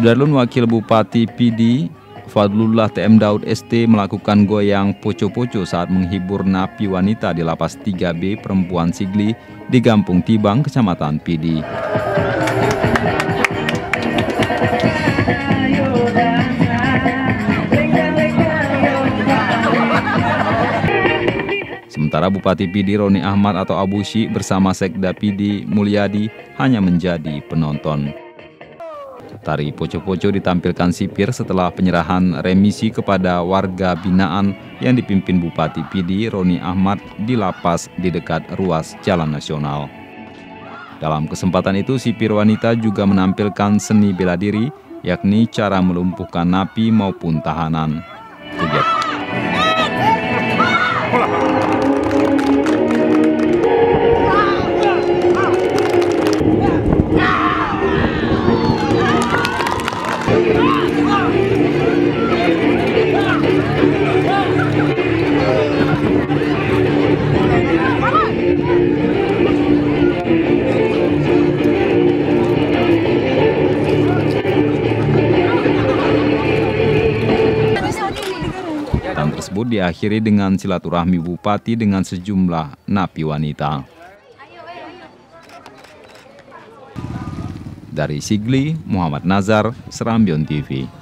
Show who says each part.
Speaker 1: Sudarlun Wakil Bupati PD Fadlullah TM Daud ST melakukan goyang poco-poco saat menghibur napi wanita di Lapas 3B Perempuan Sigli di Gampung Tibang, Kecamatan PD. Sementara Bupati PD Roni Ahmad atau Abu Sy bersama Sekda PD Mulyadi hanya menjadi penonton. Tari poco-poco ditampilkan sipir setelah penyerahan remisi kepada warga binaan yang dipimpin Bupati PD Roni Ahmad di lapas di dekat ruas Jalan Nasional. Dalam kesempatan itu, sipir wanita juga menampilkan seni bela diri, yakni cara melumpuhkan napi maupun tahanan. Kegiatan tersebut diakhiri dengan silaturahmi Bupati dengan sejumlah napi wanita. Dari Sigli, Muhammad Nazar, Serambion TV.